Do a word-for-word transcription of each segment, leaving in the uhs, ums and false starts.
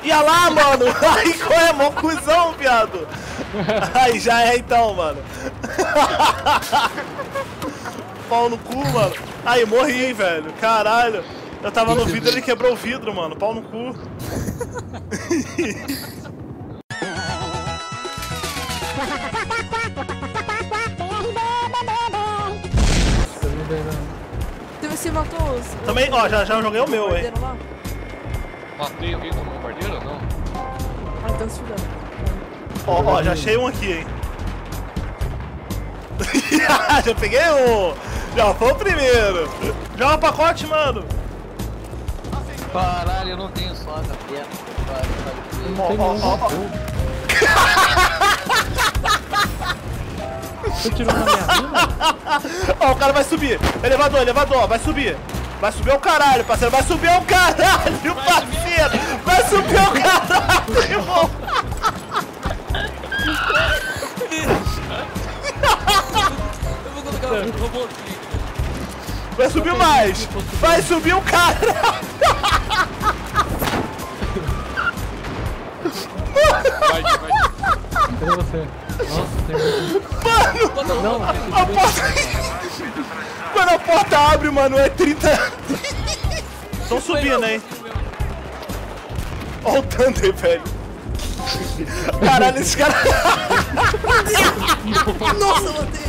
Ia lá, mano! Aí qual é, mó cuzão, viado! Aí já é então, mano. Pau no cu, mano. Aí, morri, hein, velho. Caralho. Eu tava no vidro, ele quebrou o vidro, mano. Pau no cu. Você matou os... Também, ó, já, já joguei o meu, hein. Matei alguém com bombardeiro ou não? Ah, então se fudeu. Ó, ó, já achei um aqui, hein. Já peguei um! Já foi o primeiro! Joga pacote, mano! Caralho, eu não tenho soda, perna. Ó, ó, ó, ó. Você tirou na minha vida? Ó, o cara vai subir! Elevador, elevador, vai subir! Vai subir o caralho, parceiro! Vai subir o caralho, parceiro! Vai subir o caralho, irmão! Eu vou colocar um robô aqui. Vai subir mais! Vai subir o caralho! Vai, vai. Cadê você? Nossa, tem muito... Mano! Não, A porta... Quando a porta abre, mano, é trinta... Estão subindo, hein? Olha o Thunder, velho. Caralho, esse cara... Nossa, eu matei.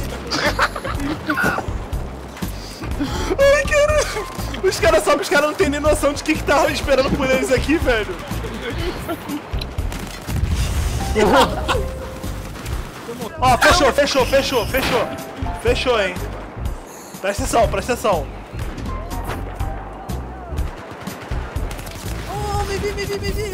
Ai, caralho. Os caras sobem, os caras não tem nem noção de que que tá esperando por eles aqui, velho. Ó, fechou, fechou, fechou, fechou. Fechou, hein. Presta atenção, presta atenção. Oh, me vi, me vi, me vi.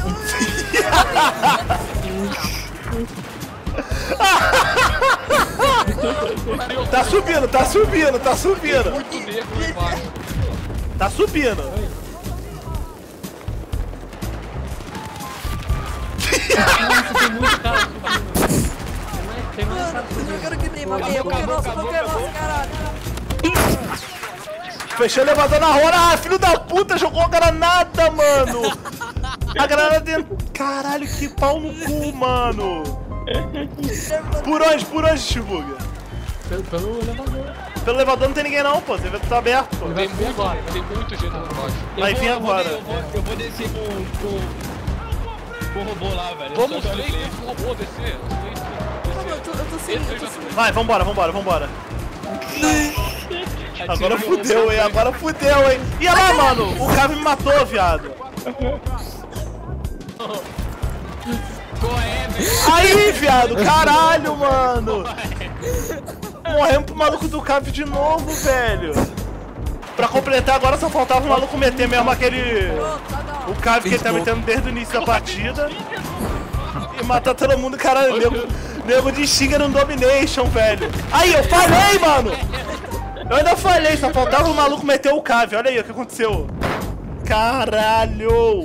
Tá subindo, tá subindo, tá subindo. Muito negro lá embaixo. Tá subindo. Nossa, tem muito cara subindo. Tem mais cara Eu subindo. quero que nem matei. Eu quero nossa, eu quero nossa, caralho. Fechou o elevador na hora. Ah, filho da puta, jogou a granada, mano. A granada dentro. Caralho, que pau no cu, mano. Por onde, por onde, Shibuga? Pelo, pelo elevador. Pelo elevador não tem ninguém não, pô. O evento tá aberto, pô. Tem muito, tem muito gente lá embaixo. Vai vir agora. Eu vou, eu vou descer com, com, com o robô lá, velho. Vamos Só nem que eu- esse robô descer. Calma, eu tô, eu tô sem, eu tô sem. Vai, vambora, vambora, vambora. Agora Atira o fudeu, robô. hein? Agora fudeu, hein? E olha lá, mano. O cara me matou, viado. Qual é, velho? Aí, viado. Caralho, mano. Morremos pro maluco do Cave de novo, velho. Pra completar, agora só faltava o maluco meter mesmo aquele... O Cave que ele tá metendo desde o início da partida. E matar todo mundo, caralho. Nego, nego de xinga no Domination, velho. Aí, eu falei, mano. Eu ainda falei, só faltava o maluco meter o Cave. Olha aí o que aconteceu. Caralho.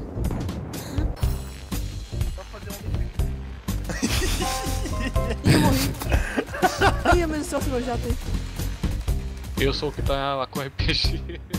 Ih, eu morri. Ih, mas o seu meu jato aí. Eu sou o que tá lá com R P G.